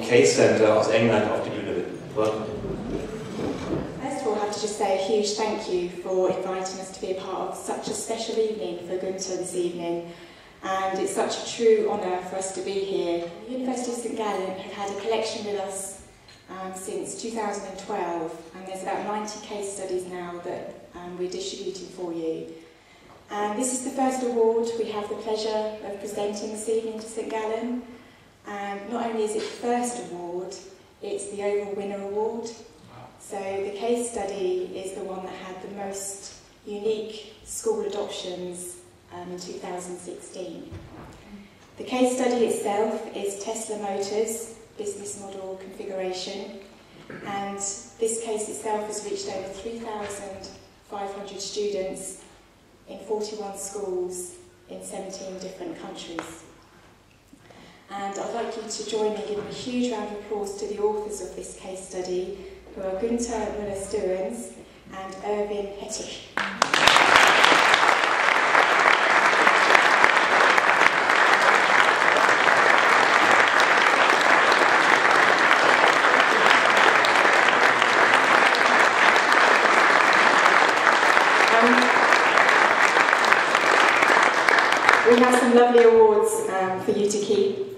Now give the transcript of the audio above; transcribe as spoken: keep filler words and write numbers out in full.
Case Center aus England auf die Bühne bitten. First of all, I have to just say a huge thank you for inviting us to be a part of such a special evening for Günter this evening. And it's such a true honour for us to be here. The University of St Gallen have had a collection with us um, since two thousand twelve, and there's about ninety case studies now that um, we're distributing for you. And this is the first award we have the pleasure of presenting this evening to St Gallen. And not only is it the first award, it's the overall winner award. So the case study is the one that had the most unique school adoptions um, in two thousand sixteen. The case study itself is Tesla Motors business model configuration, and this case itself has reached over three thousand five hundred students in forty-one schools in seventeen different countries. And I'd like you to join me in giving a huge round of applause to the authors of this case study, who are Günter Müller-Stewens and Erwin Hettich. We have some lovely awards um, for you to keep.